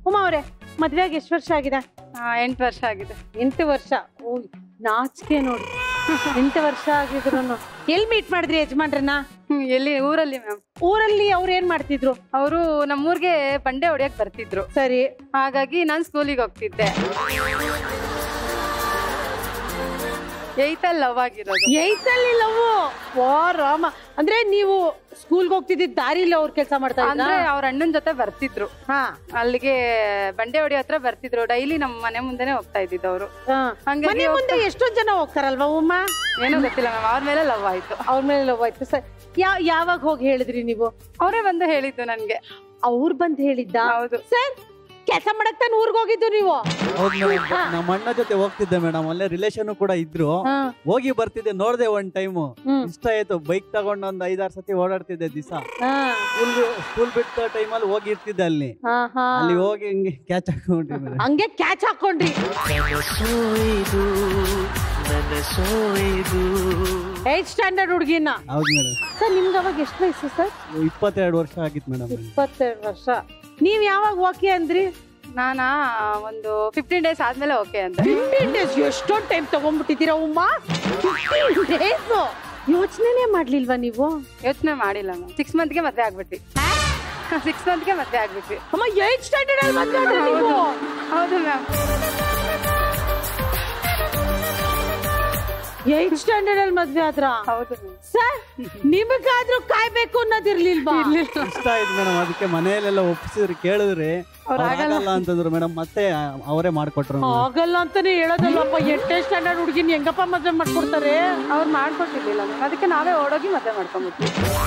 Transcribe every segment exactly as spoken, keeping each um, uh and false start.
ಉಮಾ ಅವ್ರೆ ಮದ್ವೆಗೆ ಎಷ್ಟು ವರ್ಷ ಆಗಿದೆ? ಎಂಟು ವರ್ಷ ಆಗಿದೆ. ಎಂಟು ವರ್ಷ ಓ ನಾಚಿಕೆ ನೋಡಿ. ಎಂಟು ವರ್ಷ ಆಗಿದ್ರು ಎಲ್ಲಿ ಮೀಟ್ ಮಾಡಿದ್ರಿ ಯಜಮಾನ್ರನ್ನ? ಎಲ್ಲಿ? ಊರಲ್ಲಿ ಮ್ಯಾಮ್. ಊರಲ್ಲಿ ಅವ್ರು ಏನ್ ಮಾಡ್ತಿದ್ರು? ಅವರು ನಮ್ಮೂರ್ಗೆ ಬಂಡೆ ಹೊಡಿಯಕ್ ಬರ್ತಿದ್ರು. ಸರಿ, ಹಾಗಾಗಿ ನಾನ್ ಸ್ಕೂಲಿಗೆ ಹೋಗ್ತಿದ್ದೆ. ಏಯ್ತಲ್ಲಿ ಲವ್ ಆಗಿರೋದು. ಏಯ್ತಲ್ಲಿ ಲವ್? ವಾ ರಾಮ. ಅಂದ್ರೆ ನೀವು ಸ್ಕೂಲ್ಗೆ ಹೋಗ್ತಿದ್ದಿದ್ ದಾರಿಲಿ ಅವ್ರು ಕೆಲಸ ಮಾಡ್ತಾ ಇದ್ರ? ಅಂದ್ರೆ ಅವ್ರ ಅಣ್ಣನ್ ಜೊತೆ ಬರ್ತಿದ್ರು. ಹಾ, ಅಲ್ಲಿಗೆ ಬಂಡೆ ಹೊಡಿ ಹತ್ರ ಬರ್ತಿದ್ರು. ಡೈಲಿ ನಮ್ ಮನೆ ಮುಂದೆನೆ ಹೋಗ್ತಾ ಇದ್ದಿದ್ದು ಅವರು. ಮನೆ ಮುಂದೆ ಎಷ್ಟೊಂದ್ ಜನ ಹೋಗ್ತಾರಲ್ವಾ ಉಮ್ಮ? ಏನೋ ಗೊತ್ತಿಲ್ಲ ಮ್ಯಾಮ್, ಅವ್ರ ಮೇಲೆ ಲವ್ ಆಯ್ತು. ಅವ್ರ ಮೇಲೆ ಲವ್ ಆಯ್ತು. ಸರ್ ಯಾವ ಯಾವಾಗ ಹೋಗಿ ಹೇಳಿದ್ರಿ ನೀವು? ಅವರೇ ಬಂದು ಹೇಳಿದ್ದು ನನ್ಗೆ. ಅವ್ರು ಬಂದ್ ಹೇಳಿದ್ದ? ಹೌದು ಸರ್. ಕೆಲಸ ಮಾಡಕ್ ತಾನು ಊರ್ಗ್ ಹೋಗಿದ್ದು ನೀವು? ನಮ್ಮ ಅಣ್ಣ ಜೊತೆ ಹೋಗ್ತಿದ್ದೆ ಮೇಡಮ್, ಅಲ್ಲೇ ರಿಲೇಷನ್ ಕೂಡ ಇದ್ರು. ಹೋಗಿ ಬರ್ತಿದ್ದೆ, ನೋಡ್ದೆ ಒಂದ್ ಟೈಮ್ ಇಷ್ಟ ಆಯ್ತು. ಬೈಕ್ ತಗೊಂಡ್ ಒಂದ್ ಐದಾರು ಸತಿ ಓಡಾಡ್ತಿದ್ದೆ ದಿವಸ. ಸ್ಕೂಲ್ ಬಿಟ್ಟ ಟೈಮಲ್ಲಿ ಹೋಗಿರ್ತಿದ್ದೆ ಅಲ್ಲಿ. ಅಲ್ಲಿ ಹೋಗಿ ಹಂಗೆ ಕ್ಯಾಚ್ ಹಾಕೊಂಡ್ರಿ. ಹಂಗೆ ಕ್ಯಾಚ್ ಹಾಕೊಂಡ್ರಿ? ಏಟ್ ಸ್ಟ್ಯಾಂಡರ್ಡ್ ಹುಡುಗಿನ? ಹೌದು ಮೇಡಮ್. ಸರ್ ನಿಮ್ಗೆ ಅವಾಗ ಎಷ್ಟು ವಯಸ್ಸು ಸರ್? ಇಪ್ಪತ್ತೆರಡು ವರ್ಷ ಆಗಿತ್ತು ಮೇಡಮ್. ಇಪ್ಪತ್ತೆರಡು ವರ್ಷ. ನೀವ್ ಯಾವಾಗ ಓಕೆ ಅಂದ್ರಿ? ನಾನಾ ಒಂದು ಫಿಫ್ಟೀನ್ ಡೇಸ್ ಆದ್ಮೇಲೆ ಓಕೆ ಅಂತ. Fifteen days? ಎಷ್ಟೊಂದು ಟೈಮ್ ತಗೊಂಡ್ಬಿಟ್ಟಿದ್ದೀರಾ ಉಮ್ಮ? ಫಿಫ್ಟೀನ್ ಡೇಸ್ ಯೋಚನೆ ಮಾಡ್ಲಿಲ್ವಾ ನೀವು? ಯೋಚನೆ ಮಾಡಿಲ್ಲ ಮ್ಯಾಮ್. ಸಿಕ್ಸ್ ಮಂತ್ಗೆ ಮದ್ವೆ ಆಗ್ಬಿಟ್ಟಿ. ಸಿಕ್ಸ್ ಮಂತ್ಗೆ ಮದ್ವೆ ಆಗ್ಬಿಟ್ಟಿ. ಅಮ್ಮ ಏಟ್ ಸ್ಟ್ಯಾಂಡರ್ಡ್ ಅಲ್ಲಿ ಮದ್ವೆ ಆದ್ರೆ ನೀವು? ಹೌದು ಮ್ಯಾಮ್. ಏಟ್ ಸ್ಟ್ಯಾಂಡರ್ಡ್ ಅಲ್ಲಿ ಮದ್ವೆ ಆದ್ರ? ಹೌದು ಸರ್. ನಿಮಗಾದ್ರೂ ಕಾಯ್ಬೇಕು ಅನ್ನೋದಿರ್ಲಿಲ್ವಾ? ಇಷ್ಟ ಆಯ್ತು ಮೇಡಮ್, ಅದಕ್ಕೆ ಮನೆಯಲ್ಲೆಲ್ಲ ಒಪ್ಪಿಸಿದ್ರು. ಕೇಳಿದ್ರಿ ಆಗಲ್ಲ ಅಂತಂದ್ರು ಮೇಡಮ್, ಮತ್ತೆ ಅವರೇ ಮಾಡ್ಕೊಟ್ರು. ಆಗಲ್ಲ ಅಂತಾನೆ ಹೇಳೋದಲ್ಲಪ್ಪ. ಎಂಟೇ ಸ್ಟ್ಯಾಂಡರ್ಡ್ ಹುಡುಗಿನ ಹೆಂಗಪ್ಪ ಮದ್ವೆ ಮಾಡ್ಕೊಡ್ತಾರೆ? ಅವ್ರು ಮಾಡ್ಕೊಟ್ಟಿರ್ಲಿಲ್ಲ ಮ್ಯಾಮ್, ಅದಕ್ಕೆ ನಾವೇ ಓಡೋಗಿ ಮದ್ವೆ ಮಾಡ್ಕೊಂಡ್ಬಿಟ್ವಿ.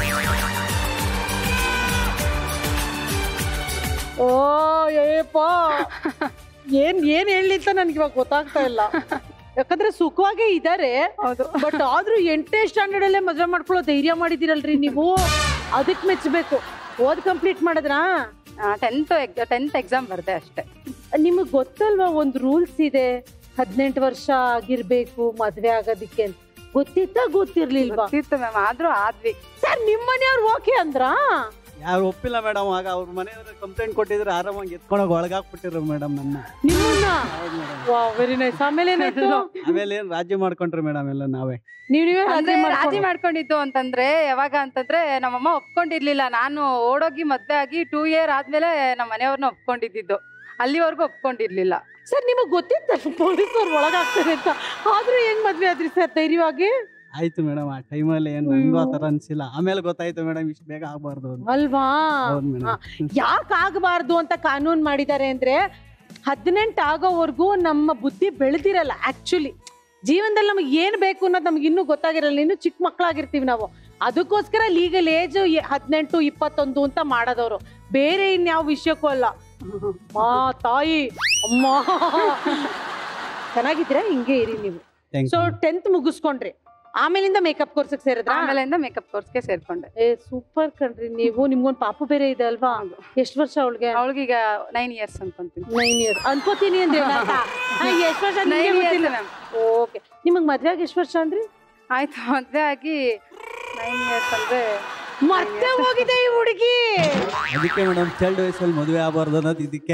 ಓ ಏಪ್ಪ, ಏನ್ ಏನ್ ಹೇಳಿತ್ತ ನನ್ಗೆ ಇವಾಗ ಗೊತ್ತಾಗ್ತಾ ಇಲ್ಲ. ಯಾಕಂದ್ರೆ ಸುಖವಾಗೇ ಇದಾರೆ. ಬಟ್ ಆದ್ರೂ ಎಂಟೇ ಸ್ಟ್ಯಾಂಡರ್ಡ್ ಅಲ್ಲೇ ಮದ್ವೆ ಮಾಡ್ಕೊಳ್ಳೋ ಧೈರ್ಯ ಮಾಡಿದಿರಲ್ರಿ ನೀವು, ಅದಕ್ ಮೆಚ್ಚಬೇಕು. ಓದ್ ಕಂಪ್ಲೀಟ್ ಮಾಡಿದ್ರಾ? ಟೆಂತ್ ಟೆಂತ್ ಎಕ್ಸಾಮ್ ಬರ್ದೆ ಅಷ್ಟೇ. ನಿಮಗ್ ಗೊತ್ತಲ್ವಾ ಒಂದ್ ರೂಲ್ಸ್ ಇದೆ, ಹದಿನೆಂಟು ವರ್ಷ ಆಗಿರ್ಬೇಕು ಮದ್ವೆ ಆಗೋದಿಕ್ಕೆ ಅಂತ. ಗೊತ್ತಿತ್ತ ಗೊತ್ತಿರ್ಲಿಲ್ವಾ? ಗೊತ್ತಿತ್ತು ಮ್ಯಾಮ್, ಆದ್ರೂ ಆದ್ವಿ. ಸರ್ ನಿಮ್ ಮನೆಯವ್ರು ಓಕೆ ಅಂದ್ರಾ? ಯಾರು ಒಪ್ಪಿಲ್ಲ ಮೇಡಮ್. ಆಗ ಅವ್ರ ಮನೆಯವ್ರ ಕಂಪ್ಲೇಂಟ್ ಕೊಟ್ಟಿದ್ರೆ ಆರಾಮಾಗಿ ಎತ್ಕೊಂಡೋಗಿ ಒಳಗಾಕ್ಬಿಟ್ಟಿರು ಮೇಡಮ್ ನನ್ನ. ನಿಮ್ಮನ್ನ? Very nice. ಆಮೇಲೆ ಏನಾಯ್ತು? ಆಮೇಲೆ ಏನ್ ರಾಜಿ ಮಾಡ್ಕೊಂಡ್ರಿ ಮೇಡಮ್ ಎಲ್ಲ ನಾವೇ. ನೀವೇ ರಾಜಿ ಮಾಡ್ಕೊಂಡಿದ್ದು ಅಂತಂದ್ರೆ ಯಾವಾಗ ಅಂತಂದ್ರೆ ನಮ್ಮಮ್ಮ ಒಪ್ಕೊಂಡಿರ್ಲಿಲ್ಲ. ನಾನು ಓಡೋಗಿ ಮದ್ವೆ ಆಗಿ ಟೂ ಇಯರ್ ಆದ್ಮೇಲೆ ನಮ್ಮ ಮನೆಯವ್ರನ್ನ ಒಪ್ಕೊಂಡಿದ್ದು. ಅಲ್ಲಿವರೆಗೂ ಒಪ್ಕೊಂಡಿರ್ಲಿಲ್ಲ. ಸರ್ ನಿಮಗ್ ಗೊತ್ತಿತ್ತ ಪೊಲೀಸವ್ರು ಒಳಗಾಗ್ತಾರೆ ಅಂತ, ಆದ್ರೂ ಹೆಂಗ್ ಮದ್ವೆ ಆದ್ರಿ ಸರ್ ಧೈರ್ಯವಾಗಿ? ಆಯ್ತು ಮೇಡಮ್, ಆ ಟೈಮಲ್ಲಿ ಏನ್ ನಂಗೂ ಆತರ ಅನ್ಸಿಲ್ಲ. ಆಮೇಲೆ ಗೊತ್ತಾಯ್ತು ಮೇಡಮ್ ಇಷ್ಟು ಬೇಗ ಆಗ್ಬಾರ್ದು ಅಲ್ವಾ? ಯಾಕೆ ಆಗಬಾರ್ದು ಅಂತ ಕಾನೂನು ಮಾಡಿದ್ದಾರೆ ಅಂದ್ರೆ, ಹದಿನೆಂಟು ಆಗೋವರೆಗೂ ನಮ್ಮ ಬುದ್ಧಿ ಬೆಳೆದಿರಲ್ಲ. ಆಕ್ಚುಲಿ ಜೀವನದಲ್ಲಿ ನಮಗೆ ಏನ್ ಬೇಕು ಅನ್ನೋದು ನಮ್ಗೆ ಇನ್ನೂ ಗೊತ್ತಾಗಿರಲ್ಲ. ಇನ್ನು ಚಿಕ್ಕ ಮಕ್ಕಳಾಗಿರ್ತೀವಿ ನಾವು. ಅದಕ್ಕೋಸ್ಕರ ಲೀಗಲ್ ಏಜ್ ಹದಿನೆಂಟು ಇಪ್ಪತ್ತೊಂದು ಅಂತ ಮಾಡೋದವ್ರು, ಬೇರೆ ಇನ್ಯಾವ ವಿಷಯಕ್ಕೂ ಅಲ್ಲ. ಮಾ ತಾಯಿ ಅಮ್ಮ ಚೆನ್ನಾಗಿದ್ರೆ ಹಿಂಗೆ ಇರಿ ನೀವು. ಸೊ ಟೆಂತ್ ಮುಗಿಸ್ಕೊಂಡ್ರಿ, ಆಮೇಲಿಂದ ಮೇಕಪ್ ಕೋರ್ಸ್ಗೆ ಸೇರಿದ್ರ? ಆಮೇಲಿಂದ ಮೇಕಪ್ ಕೋರ್ಸ್ಗೆ ಸೇರ್ಕೊಂಡೆ. ಏ ಸೂಪರ್ ಕಣ್ರಿ ನೀವು. ನಿಮ್ಗೊಂದು ಪಾಪು ಬೇರೆ ಇದೆ ಅಲ್ವಾ? ಎಷ್ಟು ವರ್ಷ ಅವಳಿಗೆ? ಅವಳಿಗೀಗ ನೈನ್ ಇಯರ್ಸ್ ಅನ್ಕೊಂತೀನಿ. ನೈನ್ ಇಯರ್ಸ್ ಅನ್ಕೋತೀನಿ ಅಂದ್ರೆ ಎಷ್ಟು ವರ್ಷ? ಓಕೆ. ನಿಮಗ್ ಮದ್ವೆ ಆಗಿ ಎಷ್ಟು ವರ್ಷ ಅಂದ್ರಿ? ಆಯ್ತು, ಮದ್ವೆ ಆಗಿ ನೈನ್ ಇಯರ್ಸ್ ಅಂದ್ರೆ ಮತ್ತೆ ಹೋಗಿದೆ ಈ ಹುಡುಗಿ. ಅದಕ್ಕೆ ಮೇಡಮ್ ಚೈಲ್ಡ್ ವಯಸ್ಸಲ್ಲಿ ಮದುವೆ ಆಗಬಾರ್ದು ಅನ್ನೋದು ಇದಕ್ಕೆ.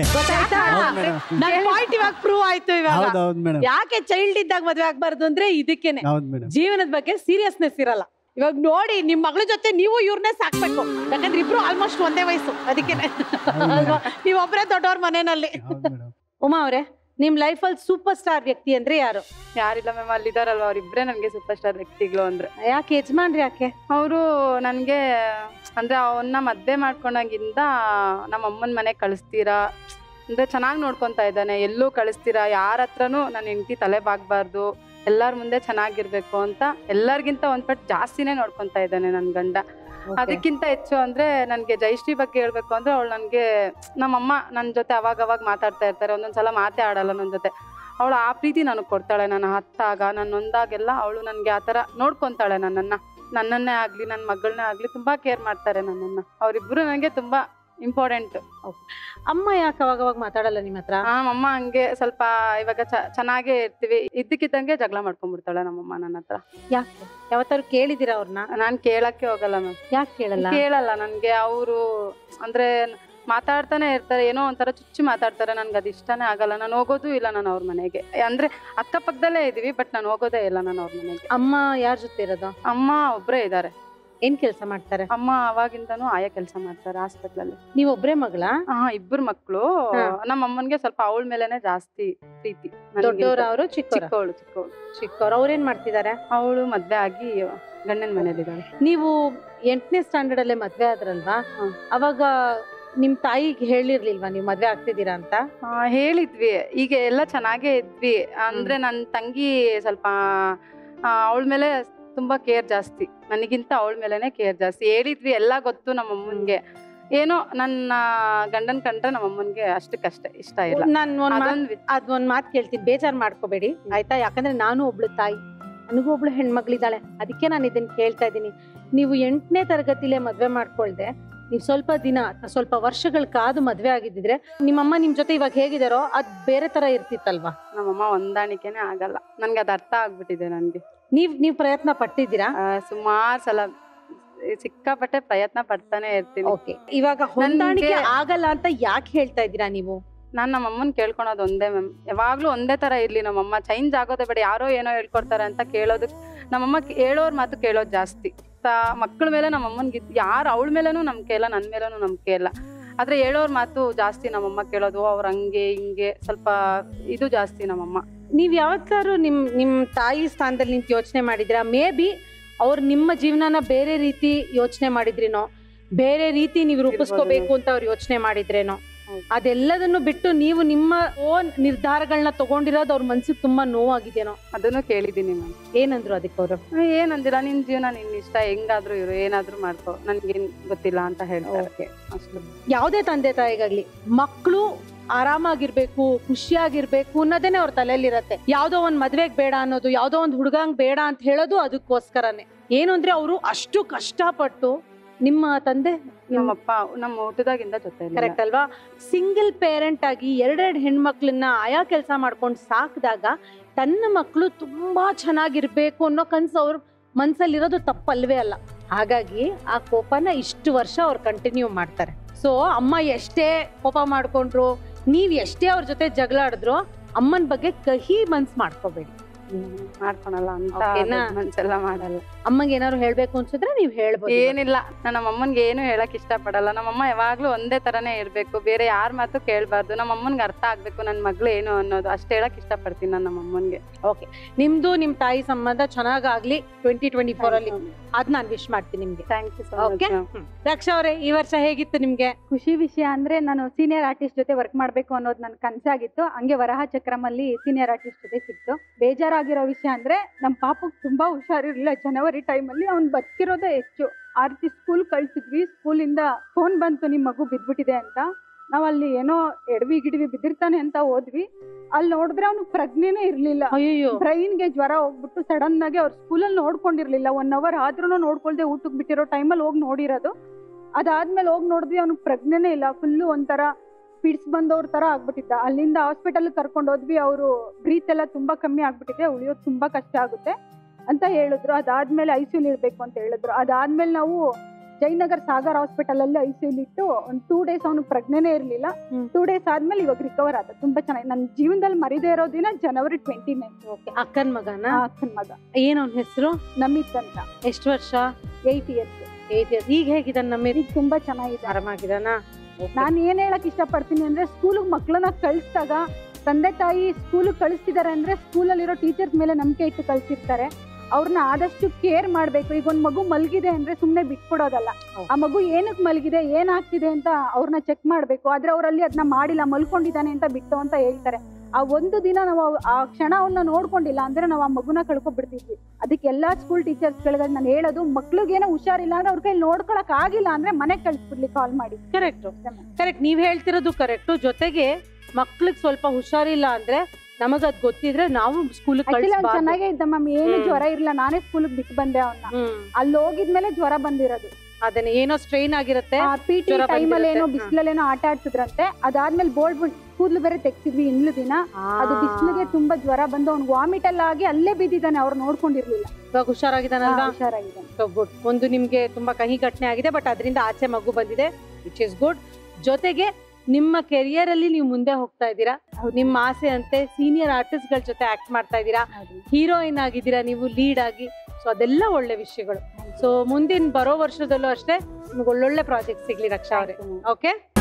ಪ್ರೂವ್ ಆಯ್ತು ಇವಾಗ. ಮೇಡಮ್ ಯಾಕೆ ಚೈಲ್ಡ್ ಇದ್ದಾಗ ಮದ್ವೆ ಆಗ್ಬಾರ್ದು ಅಂದ್ರೆ ಇದಕ್ಕೇನೆ. ಜೀವನದ ಬಗ್ಗೆ ಸೀರಿಯಸ್ನೆಸ್ ಇರಲ್ಲ. ಇವಾಗ ನೋಡಿ ನಿಮ್ ಮಗಳ ಜೊತೆ ನೀವು ಇವ್ರನ್ನೇ ಸಾಕ್ಬೇಕು, ಯಾಕಂದ್ರೆ ಇಬ್ರು ಆಲ್ಮೋಸ್ಟ್ ಒಂದೇ ವಯಸ್ಸು. ಅದಕ್ಕೇನೆ ನೀವೊಬ್ರೇ ದೊಡ್ಡವ್ರ ಮನೆಯಲ್ಲಿ. ಉಮಾ ಅವ್ರೆ, ನಿಮ್ ಲೈಫ್ ಅಲ್ಲಿ ಸೂಪರ್ ಸ್ಟಾರ್ ವ್ಯಕ್ತಿ ಅಂದ್ರೆ ಯಾರು? ಯಾರಿಲ್ಲ ಮ್ಯಾಮ್, ಅಲ್ಲಿ ಇದಾರಲ್ವ ಅವ್ರಿಬ್ರೆ ನನ್ಗೆ ಸೂಪರ್ ಸ್ಟಾರ್ ವ್ಯಕ್ತಿಗಳು ಅಂದ್ರೆ. ಯಾಕೆ ಯಜಮಾನ್ರಿ ಯಾಕೆ? ಅವರು ನನ್ಗೆ ಅಂದ್ರೆ ಅವನ್ನ ಮದ್ವೆ ಮಾಡ್ಕೊಂಡಾಗಿಂದ ನಮ್ಮ ಅಮ್ಮನ ಮನೆಗೆ ಕಳಿಸ್ತೀರಾ ಅಂದ್ರೆ ಚೆನ್ನಾಗಿ ನೋಡ್ಕೊಂತಾ ಇದ್ದಾನೆ, ಎಲ್ಲೂ ಕಳಿಸ್ತೀರಾ, ಯಾರ ಹತ್ರನೂ ನನ್ನ ಹೆಂಡತಿ ತಲೆ ಬಾಗ್ಬಾರ್ದು, ಎಲ್ಲಾರ ಮುಂದೆ ಚೆನ್ನಾಗಿರ್ಬೇಕು ಅಂತ ಎಲ್ಲರಿಗಿಂತ ಒಂದ್ ಪಟ್ಟು ಜಾಸ್ತಿನೇ ನೋಡ್ಕೊಂತಾ ಇದ್ದಾನೆ ನನ್ ಗಂಡ. ಅದಕ್ಕಿಂತ ಹೆಚ್ಚು ಅಂದ್ರೆ ನನ್ಗೆ ಜಯಶ್ರೀ ಬಗ್ಗೆ ಹೇಳ್ಬೇಕು ಅಂದ್ರೆ ಅವಳು ನನ್ಗೆ, ನಮ್ಮಮ್ಮ ನನ್ ಜೊತೆ ಅವಾಗ ಅವಾಗ ಮಾತಾಡ್ತಾ ಇರ್ತಾರೆ, ಒಂದೊಂದ್ಸಲ ಮಾತೇ ಆಡಲ್ಲ ನನ್ ಜೊತೆ. ಅವಳು ಆ ಪ್ರೀತಿ ನನಗೆ ಕೊಡ್ತಾಳೆ. ನನ್ನ ಹತ್ತಾಗ ನಾನು ನೊಂದಾಗೆಲ್ಲ ಅವಳು ನನ್ಗೆ ಆತರ ನೋಡ್ಕೊಂತಾಳೆ ನನ್ನನ್ನ. ನನ್ನನ್ನೇ ಆಗ್ಲಿ ನನ್ನ ಮಗಳನ್ನೇ ಆಗ್ಲಿ ತುಂಬಾ ಕೇರ್ ಮಾಡ್ತಾರೆ ನನ್ನನ್ನ. ಅವರಿಬ್ರು ನನಗೆ ತುಂಬಾ ಇಂಪಾರ್ಟೆಂಟ್. ಅಮ್ಮ ಯಾಕೆ ಅವಾಗ ಅವಾಗ ಮಾತಾಡಲ್ಲ ನಿಮ್ಮ ಹತ್ರ? ಅಮ್ಮ ಹಂಗೆ ಸ್ವಲ್ಪ ಇವಾಗ ಚೆನ್ನಾಗೇ ಇರ್ತೀವಿ, ಇದ್ದಕ್ಕಿದ್ದಂಗೆ ಜಗಳ ಮಾಡ್ಕೊಂಡ್ಬಿಡ್ತಾಳೆ ನಮ್ಮಮ್ಮ ನನ್ನ ಹತ್ರ. ಯಾಕೆ? ಯಾವತ್ತಾರು ಕೇಳಿದಿರ ಅವ್ರನ್ನ? ನಾನ್ ಕೇಳಕ್ಕೆ ಹೋಗಲ್ಲ ಮ್ಯಾಮ್. ಯಾಕೆ ಕೇಳಲ್ಲ? ಕೇಳಲ್ಲ ನನ್ಗೆ. ಅವರು ಅಂದ್ರೆ ಮಾತಾಡ್ತಾನೆ ಇರ್ತಾರೆ, ಏನೋ ಒಂಥರ ಚುಚ್ಚು ಮಾತಾಡ್ತಾರೆ. ನನ್ಗೆ ಅದು ಇಷ್ಟನೇ ಆಗಲ್ಲ, ನಾನು ಹೋಗೋದು ಇಲ್ಲ ನಾನು ಅವ್ರ ಮನೆಗೆ. ಅಂದ್ರೆ ಅಕ್ಕಪಕ್ಕದಲ್ಲೇ ಇದೀವಿ, ಬಟ್ ನಾನು ಹೋಗೋದೇ ಇಲ್ಲ ನಾನು ಅವ್ರ ಮನೆಗೆ. ಅಮ್ಮ ಯಾರ ಜೊತೆ ಇರೋದು? ಅಮ್ಮ ಒಬ್ರೇ ಇದ್ದಾರೆ. ಏನ್ ಕೆಲಸ ಮಾಡ್ತಾರೆ? ಅಮ್ಮ ಅವಾಗಿಂದನೂ ಆಯಾ ಕೆಲಸ ಮಾಡ್ತಾರೆ ಹಾಸ್ಪಿಟ್ಲಲ್ಲಿ. ನೀವ್ ಒಬ್ರೇ ಮಗಳ? ಹಾ, ಇಬ್ಬರು ಮಕ್ಕಳು. ನಮ್ಮ ಅಮ್ಮನ್ಗೆ ಸ್ವಲ್ಪ ಅವಳ ಮೇಲೆನೆ ಜಾಸ್ತಿ ಪ್ರೀತಿ. ದೊಡ್ಡವ್ರ ಅವರು? ಚಿಕ್ಕವಳು ಚಿಕ್ಕವಳು ಚಿಕ್ಕವ್ರು. ಅವ್ರೇನ್ ಮಾಡ್ತಿದ್ದಾರೆ? ಅವಳು ಮದ್ವೆ ಆಗಿ ಗಂಡನ ಮನೇಲಿದ್ದಾಳೆ. ನೀವು ಎಂಟನೇ ಸ್ಟ್ಯಾಂಡರ್ಡ್ ಅಲ್ಲೇ ಮದ್ವೆ ಆದ್ರಲ್ವಾ, ಅವಾಗ ನಿಮ್ ತಾಯಿಗೆ ಹೇಳಿರ್ಲಿಲ್ವಾ ನೀವು ಮದ್ವೆ ಆಗ್ತಿದ್ದೀರಾ ಅಂತ? ಹೇಳಿದ್ವಿ, ಈಗ ಎಲ್ಲ ಚೆನ್ನಾಗೇ ಇದ್ವಿ. ಅಂದ್ರೆ ನನ್ ತಂಗಿ ಸ್ವಲ್ಪ ಅವಳ ಮೇಲೆ ತುಂಬಾ ಕೇರ್ ಜಾಸ್ತಿ, ನನಗಿಂತ ಅವಳ ಮೇಲೆನೆ ಕೇರ್ ಜಾಸ್ತಿ. ಹೇಳಿದ್ವಿ, ಎಲ್ಲ ಗೊತ್ತು ನಮ್ಮ ಅಮ್ಮನ್ಗೆ. ಏನೋ ನನ್ನ ಗಂಡನ್ ಕಂಡ್ರೆ ನಮ್ಮ ಅಮ್ಮನ್ಗೆ ಅಷ್ಟಕ್ಕಷ್ಟೇ ಇಷ್ಟ ಇಲ್ಲ. ನಾನು ಅದೊಂದ್ ಮಾತು ಕೇಳ್ತೀನಿ, ಬೇಜಾರ್ ಮಾಡ್ಕೋಬೇಡಿ ಆಯ್ತಾ? ಯಾಕಂದ್ರೆ ನಾನು ಒಬ್ಳು ತಾಯಿ, ನನಗೂ ಒಬ್ಳು ಹೆಣ್ಮಕ್ಳಿದ್ದಾಳೆ, ಅದಕ್ಕೆ ನಾನು ಇದನ್ನ ಕೇಳ್ತಾ ಇದ್ದೀನಿ. ನೀವು ಎಂಟನೇ ತರಗತಿಲೇ ಮದ್ವೆ ಮಾಡ್ಕೊಳ್ದೆ, ನೀವು ಸ್ವಲ್ಪ ದಿನ ಸ್ವಲ್ಪ ವರ್ಷಗಳ ಕಾದು ಮದ್ವೆ ಆಗಿದ್ದಿದ್ರೆ ನಿಮ್ಮಮ್ಮ ನಿಮ್ ಜೊತೆ ಇವಾಗ ಹೇಗಿದಾರೋ ಅದ್ ಬೇರೆ ತರ ಇರ್ತಿತ್ತಲ್ವಾ? ನಮ್ಮಮ್ಮ ಹೊಂದಾಣಿಕೆನೆ ಆಗಲ್ಲ, ನನ್ಗೆ ಅದ್ ಅರ್ಥ ಆಗ್ಬಿಟ್ಟಿದೆ. ನನ್ಗೆ ನೀವ್ ನೀವ್ ಪ್ರಯತ್ನ ಪಟ್ಟಿದ್ದೀರಾ? ಸುಮಾರು ಸಲ ಸಿಕ್ಕಾಪಟ್ಟೆ ಪ್ರಯತ್ನ ಪಡ್ತಾನೆ ಇರ್ತೀನಿ. ಓಕೆ, ಇವಾಗ ಹೊಂದಾಣಿಕೆ ಆಗಲ್ಲ ಅಂತ ಯಾಕೆ ಹೇಳ್ತಾ ಇದ್ದೀರಾ ನೀವು? ನಾನ್ ನಮ್ಮ ಅಮ್ಮನ್ ಕೇಳ್ಕೊಳೋದು ಒಂದೇ ಮ್ಯಾಮ್, ಯಾವಾಗ್ಲೂ ಒಂದೇ ತರ ಇರ್ಲಿ ನಮ್ಮಮ್ಮ, ಚೇಂಜ್ ಆಗೋದೇ ಬೇಡ. ಯಾರೋ ಏನೋ ಹೇಳ್ಕೊಡ್ತಾರೆ ಅಂತ ಕೇಳೋದು, ನಮ್ಮಮ್ಮ ಹೇಳೋರ್ ಮಾತು ಕೇಳೋದು ಜಾಸ್ತಿ. ಮಕ್ಕಳ ಮೇಲೆ ನಮ್ಮ ಅಮ್ಮನ್ಗೆ ಯಾರು ಅವಳ ಮೇಲೇನು ನಂಬಿಕೆ ಇಲ್ಲ, ನನ್ ಮೇಲೇನು ನಂಬಿಕೆ ಇಲ್ಲ. ಆದ್ರೆ ಹೇಳೋರ್ ಮಾತು ಜಾಸ್ತಿ ನಮ್ಮಮ್ಮ ಕೇಳೋದು. ಅವ್ರ ಹಂಗೆ ಹಿಂಗೆ ಸ್ವಲ್ಪ ಇದು ಜಾಸ್ತಿ ನಮ್ಮಮ್ಮ. ನೀವ್ ಯಾವತ್ತಾರು ನಿಮ್ ನಿಮ್ ತಾಯಿ ಸ್ಥಾನದಲ್ಲಿ ನಿಂತು ಯೋಚನೆ ಮಾಡಿದ್ರಾ? ಮೇ ಬಿ ಅವ್ರು ನಿಮ್ಮ ಜೀವನನ ಬೇರೆ ರೀತಿ ಯೋಚನೆ ಮಾಡಿದ್ರೇನೋ, ಬೇರೆ ರೀತಿ ನೀವು ರೂಪಿಸ್ಕೋಬೇಕು ಅಂತ ಅವ್ರು ಯೋಚನೆ ಮಾಡಿದ್ರೇನೋ. ಅದೆಲ್ಲದನ್ನು ಬಿಟ್ಟು ನೀವು ನಿಮ್ಮ ಓನ್ ನಿರ್ಧಾರಗಳನ್ನ ತಗೊಂಡಿರೋದು ಅವ್ರ ಮನ್ಸಿಗೆ ತುಂಬಾ ನೋವಾಗಿದೇನೋ. ಅದನ್ನು ಕೇಳಿದೀನಿ ಮ್ಯಾಮ್. ಏನಂದ್ರು ಅದಕ್ಕೆ ಅವರು? ಏನಂದಿಲ್ಲ, ನಿನ್ ಜೀವನ ನಿನ್ ಇಷ್ಟ, ಹೆಂಗಾದ್ರೂ ಇರು, ಏನಾದ್ರೂ ಮಾಡ್ಕೋ, ನನ್ಗೇನ್ ಗೊತ್ತಿಲ್ಲ ಅಂತ ಹೇಳ್ತಾರೆ ಅಷ್ಟು. ಯಾವ್ದೇ ತಂದೆ ತಾಯಿಗಾಗ್ಲಿ ಮಕ್ಕಳು ಆರಾಮಾಗಿರ್ಬೇಕು, ಖುಷಿಯಾಗಿರ್ಬೇಕು ಅನ್ನೋದೇನೆ ಅವ್ರ ತಲೆಯಲ್ಲಿರತ್ತೆ. ಯಾವ್ದೋ ಒಂದ್ ಮದ್ವೆಗ್ ಬೇಡ ಅನ್ನೋದು, ಯಾವ್ದೋ ಒಂದ್ ಹುಡುಗಂಗ್ ಬೇಡ ಅಂತ ಹೇಳೋದು ಅದಕ್ಕೋಸ್ಕರನೇ. ಏನು ಅಂದ್ರೆ ಅವರು ಅಷ್ಟು ಕಷ್ಟಪಟ್ಟು, ನಿಮ್ಮ ತಂದೆ ನಮ್ಮಪ್ಪ ನಮ್ಮ ಊಟದಾಗಿಂದ ಜೊತೆ, ಕರೆಕ್ಟ್ ಅಲ್ವಾ? ಸಿಂಗಲ್ ಪೇರೆಂಟ್ ಆಗಿ ಎರಡೆರಡು ಹೆಣ್ಮಕ್ಳನ್ನ ಆಯಾ ಕೆಲಸ ಮಾಡ್ಕೊಂಡು ಸಾಕಿದಾಗ ತನ್ನ ಮಕ್ಕಳು ತುಂಬಾ ಚೆನ್ನಾಗಿರ್ಬೇಕು ಅನ್ನೋ ಕನ್ಸು ಅವ್ರ ಮನ್ಸಲ್ಲಿರೋದು ತಪ್ಪಲ್ವೇ ಅಲ್ಲ. ಹಾಗಾಗಿ ಆ ಕೋಪನ ಇಷ್ಟು ವರ್ಷ ಅವ್ರು ಕಂಟಿನ್ಯೂ ಮಾಡ್ತಾರೆ. ಸೊ ಅಮ್ಮ ಎಷ್ಟೇ ಕೋಪ ಮಾಡ್ಕೊಂಡ್ರು, ನೀವ್ ಎಷ್ಟೇ ಅವ್ರ ಜೊತೆ ಜಗಳ ಆಡಿದ್ರು ಅಮ್ಮನ ಬಗ್ಗೆ ಕಹಿ ಮನ್ಸ್ ಮಾಡ್ಕೋಬೇಡಿ. ಮಾಡ್ಕೊಳಲ್ಲ ಅಂತ ಮನ್ಸೆಲ್ಲ ಮಾಡಲ್ಲ. ಅಮ್ಮಂಗೆ ಏನಾದ್ರು ಹೇಳ್ಬೇಕು ಅನ್ಸಿದ್ರೆ ನೀವ್ ಹೇಳ್ಬೋದು. ಏನಿಲ್ಲ, ನಾನು ನಮ್ಮ ಅಮ್ಮನ್ಗೆ ಏನು ಹೇಳಕ್ ಇಷ್ಟ ಪಡಲ್ಲ. ನಮ್ಮಮ್ಮ ಯಾವಾಗ್ಲೂ ಒಂದೇ ತರನೇ ಇರ್ಬೇಕು, ಬೇರೆ ಯಾರ ಮಾತು ಕೇಳ್ಬಾರ್ದು. ನಮ್ಮ ಅಮ್ಮನ್ಗೆ ಅರ್ಥ ಆಗ್ಬೇಕು ನನ್ ಮಗ್ಳು ಏನು ಅನ್ನೋದು, ಅಷ್ಟೇ ಹೇಳಕ್ ಇಷ್ಟ ಪಡ್ತೀನಿ ನಾನು ನಮ್ಮ ಅಮ್ಮನ್ಗೆ. ಓಕೆ, ನಿಮ್ದು ನಿಮ್ ತಾಯಿ ಸಂಬಂಧ ಚೆನ್ನಾಗಾಗ್ಲಿ ಟ್ವೆಂಟಿ ಟ್ವೆಂಟಿ ಫೋರ್ ಅಲ್ಲಿ, ಅದ್ ನಾನ್ ವಿಶ್ ಮಾಡ್ತೀನಿ ನಿಮ್ಗೆ. Thank you. ಓಕೆ ರಕ್ಷಾ ಅವರೇ, ಈ ವರ್ಷ ಹೇಗಿತ್ತು ನಿಮ್ಗೆ? ಖುಷಿ ವಿಷಯ ಅಂದ್ರೆ ನಾನು ಸೀನಿಯರ್ ಆರ್ಟಿಸ್ಟ್ ಜೊತೆ ವರ್ಕ್ ಮಾಡ್ಬೇಕು ಅನ್ನೋದು ನನ್ ಕನ್ಸಾಗಿತ್ತು. ಹಂಗೆ ವರಹ ಚಕ್ರಮಲ್ಲಿ ಸೀನಿಯರ್ ಆರ್ಟಿಸ್ಟ್ ಜೊತೆ ಸಿಕ್ತು. ಬೇಜಾರಾಗಿರೋ ವಿಷಯ ಅಂದ್ರೆ ನಮ್ ಪಾಪಕ್ ತುಂಬಾ ಹುಷಾರಿರ್ಲಿಲ್ಲ. ಜನವರಿ ಟೈಮ್ ಅಲ್ಲಿ ಅವ್ನ್ ಬದುಕಿರೋದೇ ಹೆಚ್ಚು. ಆ ರೀತಿ ಸ್ಕೂಲ್ ಕಳ್ಸಿದ್ವಿ, ಸ್ಕೂಲಿಂದ ಫೋನ್ ಬಂತು ನಿಮ್ ಮಗು ಬಿದ್ಬಿಟ್ಟಿದೆ ಅಂತ. ನಾವ್ ಅಲ್ಲಿ ಏನೋ ಎಡವಿ ಗಿಡವಿ ಬಿದ್ದಿರ್ತಾನೆ ಅಂತ ಹೋದ್ವಿ. ಅಲ್ಲಿ ನೋಡಿದ್ರೆ ಅವ್ನಿಗೆ ಪ್ರಜ್ಞೆನೇ ಇರ್ಲಿಲ್ಲ. ಬ್ರೈನ್ಗೆ ಜ್ವರ ಹೋಗ್ಬಿಟ್ಟು ಸಡನ್ ಆಗಿ ಅವ್ರ ಸ್ಕೂಲಲ್ಲಿ ನೋಡ್ಕೊಂಡಿರ್ಲಿಲ್ಲ. ಒನ್ ಅವರ್ ಆದ್ರೂ ನೋಡ್ಕೊಳ್ದೆ ಊಟಕ್ಕೆ ಬಿಟ್ಟಿರೋ ಟೈಮಲ್ಲಿ ಹೋಗಿ ನೋಡಿರೋದು. ಅದಾದ್ಮೇಲೆ ಹೋಗಿ ನೋಡಿದ್ವಿ, ಅವ್ನಿಗೆ ಪ್ರಜ್ಞೆನೇ ಇಲ್ಲ. ಫುಲ್ಲು ಒಂಥರ ಪಿಡ್ಸ್ ಬಂದವ್ರ ತರ ಆಗ್ಬಿಟ್ಟಿದ್ದ. ಅಲ್ಲಿಂದ ಹಾಸ್ಪಿಟಲ್ ಕರ್ಕೊಂಡು ಹೋದ್ವಿ. ಅವರು ಬ್ರೀತ್ ಎಲ್ಲ ತುಂಬಾ ಕಮ್ಮಿ ಆಗ್ಬಿಟ್ಟಿದೆ, ಉಳಿಯೋದು ತುಂಬಾ ಕಷ್ಟ ಆಗುತ್ತೆ ಅಂತ ಹೇಳಿದ್ರು. ಅದಾದ್ಮೇಲೆ ಐ ಸಿ ಯು ಇರ್ಬೇಕು ಅಂತ ಹೇಳಿದ್ರು. ಅದಾದ್ಮೇಲೆ ನಾವು ಜಯನಗರ್ ಸಾಗರ್ ಹಾಸ್ಪಿಟಲ್ ಅಲ್ಲಿ ಐ ಸಿ ಯು ಇಟ್ಟು ಒಂದ್ ಟೂ ಡೇಸ್ ಅವ್ನಿಗೆ ಪ್ರಜ್ಞೆನೇ ಇರ್ಲಿಲ್ಲ. ಟೂ ಡೇಸ್ ಆದ್ಮೇಲೆ ಇವಾಗ ರಿಕವರ್ ಆದ. ತುಂಬಾ ಚೆನ್ನಾಗಿ. ನನ್ನ ಜೀವನದಲ್ಲಿ ಮರಿದೇ ಇರೋ ದಿನ ಜನವರಿ ಟ್ವೆಂಟಿ ನೈನ್. ಅಕ್ಕನ್ ಮಗನ? ಅಕ್ಕನ್ ಮಗ. ಏನ್ ಅವ್ನ ಹೆಸರು? ನಮಿತ್ ಅಂತ. ಎಷ್ಟು ವರ್ಷ? Eight years. Eight years. ಈಗ ಹೇಗಿದ್ದಾನ ನಮಿತ್? ಈಗ ತುಂಬಾ ಚೆನ್ನಾಗಿದೆ, ಆರಾಮಾಗಿದಾನ? ನಾನ್ ಏನ್ ಹೇಳಕ್ ಇಷ್ಟ ಪಡ್ತೀನಿ ಅಂದ್ರೆ, ಸ್ಕೂಲಿಗೆ ಮಕ್ಳನ್ನ ಕಳಿಸಿದಾಗ ತಂದೆ ತಾಯಿ ಸ್ಕೂಲಿಗೆ ಕಳಿಸ್ತಿದ್ದಾರೆ ಅಂದ್ರೆ ಸ್ಕೂಲಲ್ಲಿರೋ ಟೀಚರ್ಸ್ ಮೇಲೆ ನಂಬಿಕೆ ಇಟ್ಟು ಕಳ್ಸಿರ್ತಾರೆ. ಅವ್ರನ್ನ ಆದಷ್ಟು ಕೇರ್ ಮಾಡ್ಬೇಕು. ಈಗ ಒಂದ್ ಮಗು ಮಲಗಿದೆ ಅಂದ್ರೆ ಸುಮ್ನೆ ಬಿಟ್ಕೊಡೋದಲ್ಲ. ಆ ಮಗು ಏನಕ್ ಮಲಗಿದೆ, ಏನಾಗ್ತಿದೆ ಅಂತ ಅವ್ರನ್ನ ಚೆಕ್ ಮಾಡ್ಬೇಕು. ಆದ್ರೆ ಅವರಲ್ಲಿ ಅದನ್ನ ಮಾಡಿಲ್ಲ, ಮಲ್ಕೊಂಡಿದ್ದಾನೆ ಅಂತ ಬಿಟ್ಟು ಅಂತ ಹೇಳ್ತಾರೆ. ಆ ಒಂದು ದಿನ ನಾವು ಆ ಕ್ಷಣವನ್ನ ನೋಡ್ಕೊಂಡಿಲ್ಲ ಅಂದ್ರೆ ನಾವು ಆ ಮಗುನ ಕಳ್ಕೊಬಿಡ್ತಿದ್ವಿ. ಅದಕ್ಕೆ ಎಲ್ಲಾ ಸ್ಕೂಲ್ ಟೀಚರ್ಸ್ಗಳಿಗೆ ನಾನು ಹೇಳೋದು, ಮಕ್ಳಿಗೇನೋ ಹುಷಾರಿಲ್ಲ ಅಂದ್ರೆ ಅವ್ರ ಕೈ ನೋಡ್ಕೊಳಕ್ ಆಗಿಲ್ಲ ಅಂದ್ರೆ ಮನೆಗೆ ಕಳ್ಸ್ಬಿಡ್ಲಿ ಕಾಲ್ ಮಾಡಿ. ಕರೆಕ್ಟ್ ಕರೆಕ್ಟ್ ನೀವ್ ಹೇಳ್ತಿರೋದು ಕರೆಕ್ಟ್. ಜೊತೆಗೆ ಮಕ್ಳಿಗೆ ಸ್ವಲ್ಪ ಹುಷಾರಿಲ್ಲ ಅಂದ್ರೆ ನಮಗ್ ಅದ್ ಗೊತ್ತಿದ್ರೆ ನಾವು ಸ್ಕೂಲ್ ಚೆನ್ನಾಗೇ ಇದ್ದ ಮ್ಯಾಮ್, ಏನು ಜ್ವರ ಇರ್ಲಿಲ್ಲ. ನಾನೇ ಸ್ಕೂಲಿಗೆ ಬಿಟ್ಟು ಬಂದೆ ಅವನ್ನ. ಅಲ್ಲಿ ಹೋಗಿದ್ಮೇಲೆ ಜ್ವರ ಬಂದಿರೋದು. ಅದನ್ನ ಏನೋ ಸ್ಟ್ರೈನ್ ಆಗಿರುತ್ತೆ. ಪಿ ಟಿ ಟೈಮಲ್ಲಿ ಏನೋ ಬಿಸಿಲಲ್ಲೇನೋ ಆಟ ಆಡ್ತಿದ್ರಂತೆ. ಅದಾದ್ಮೇಲೆ ಬೋಲ್ಡ್ ಕೂದ್ಲು ಬೇರೆ ತೆಗ್ಸಿದ್ವಿ ಇನ್ಲು ದಿನ. ಅದು ಬಿಸಿಲಿಗೆ ತುಂಬಾ ಜ್ವರ ಬಂದು ಅವ್ನು ವಾಮಿಟ್ ಎಲ್ಲ ಆಗಿ ಅಲ್ಲೇ ಬಿದ್ದಿದ್ದಾನೆ. ಅವ್ರು ನೋಡ್ಕೊಂಡಿರ್ಲಿಲ್ಲ. ಇವಾಗ ಹುಷಾರಾಗಿದ್ದಾನಲ್ವಾ? ಹುಷಾರಾಗಿದ್ದಾನೆ. So good. ಒಂದು ನಿಮ್ಗೆ ತುಂಬಾ ಕಹಿ ಘಟನೆ ಆಗಿದೆ, ಬಟ್ ಅದರಿಂದ ಆಚೆ ಮಗು ಬಂದಿದೆ, ವಿಚ್ ಇಸ್ ಗುಡ್. ಜೊತೆಗೆ ನಿಮ್ಮ ಕೆರಿಯರ್ ಅಲ್ಲಿ ನೀವು ಮುಂದೆ ಹೋಗ್ತಾ ಇದ್ದೀರಾ. ನಿಮ್ಮ ಆಸೆ ಅಂತೆ ಸೀನಿಯರ್ ಆರ್ಟಿಸ್ಟ್ ಗಳ ಜೊತೆ ಆಕ್ಟ್ ಮಾಡ್ತಾ ಇದ್ದೀರಾ, ಹೀರೋಯಿನ್ ಆಗಿದ್ದೀರಾ ನೀವು ಲೀಡ್ ಆಗಿ. ಸೊ ಅದೆಲ್ಲ ಒಳ್ಳೆ ವಿಷಯಗಳು. ಸೊ ಮುಂದಿನ ಬರೋ ವರ್ಷದಲ್ಲೂ ಅಷ್ಟೇ ನಿಮ್ಗೆ ಒಳ್ಳೊಳ್ಳೆ ಪ್ರಾಜೆಕ್ಟ್ ಸಿಗ್ಲಿ ರಕ್ಷಾ ಅವರೇ. ಓಕೆ.